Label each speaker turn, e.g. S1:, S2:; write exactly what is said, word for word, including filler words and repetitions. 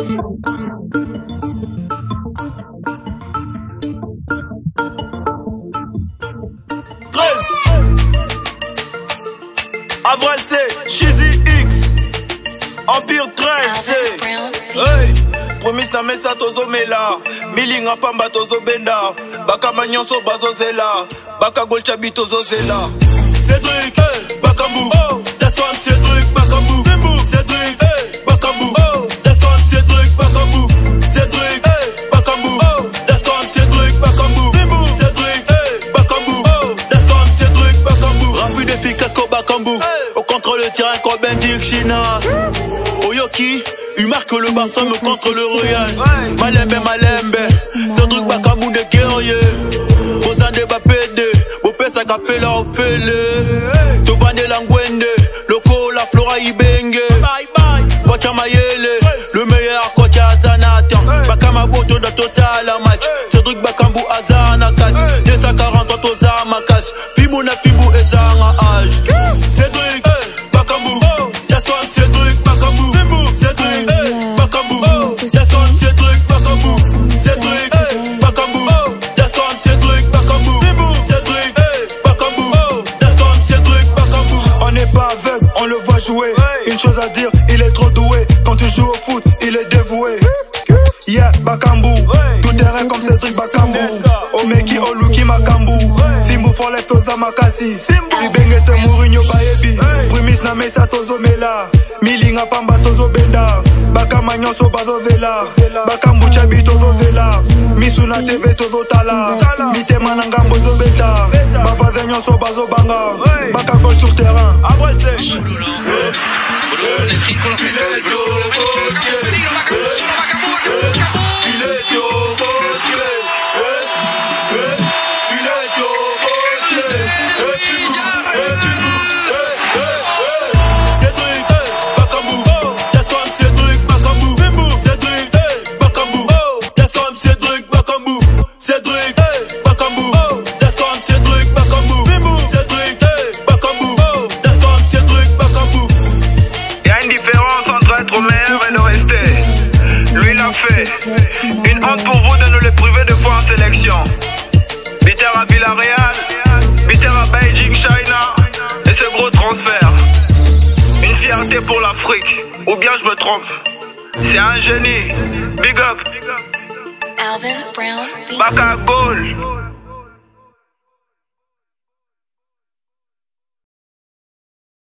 S1: Avril C, Shizzy X, Empire treize C. Hey, promis na mesa tozomela, milinga pamba tozobenda, baka manyonso bazozela, baka golchabi tozozela.
S2: Cédric, hey, Bakambu, oh, that's one Cédric Bakambu, Zimbu, Cédric, hey, Bakambu, oh, that's one Cédric Bakambu, Cédric, hey, Bakambu, oh, that's one Cédric Bakambu, Zimbu, Cédric, hey, Bakambu, oh, that's one Cédric Bakambu. Rapide efficace comme Bakambu, hey, au contre le terrain comme Bendik China. Oyoki, il marque le bassin me contre le Royal. Hey. Malembe, Malembe, Cédric Bakambu de guerrier. Bozande Bapede, Bopesa Kapela Ofele. Tobande Langwende, Loko la Flora Ibenge. Bye bye, Kocha Mayele, le meilleur Kocha Azanata. Bakama Boto da Total à match. Cédric Bakambu Azana kat. deux cent quarante Toza Makas. Fimu na Fimu Ezanga âge. Cédric Bakambu, that's one Cédric Bakambu. Cédric Bakambu, that's one Cédric Bakambu. Cédric Bakambu, that's one Cédric Bakambu. Cédric Bakambu, that's one Cédric Bakambu.
S1: On n'est pas aveugle, on le voit jouer. Une chose à dire, il est trop doué. Quand tu joues au foot, il est dévoué. Yeah, Bakambu, tout terrain comme Cédric Bakambu. Omeki Oluki Makambu, Fimbu for left Toza Makasi. Ibenge se Mourinho Baebi, Primis na mesa tozomela, milinga pamba tozobenda, Bakama nyonso bazozela, Bakambu chabi tozozela, Misuna T V tozotala, Mitema na ngambo zobeta, Bavaze nyonso bazobanga, Bakako sur terrain. Avril C.
S3: Une honte pour vous de nous les priver de fois en sélection. Bitter à Villarreal, Bitter à Beijing, China. Et ce gros transfert, une fierté pour l'Afrique. Ou bien je me trompe. C'est un génie. Big up.
S4: Alvin Brown.
S3: Baka Goal.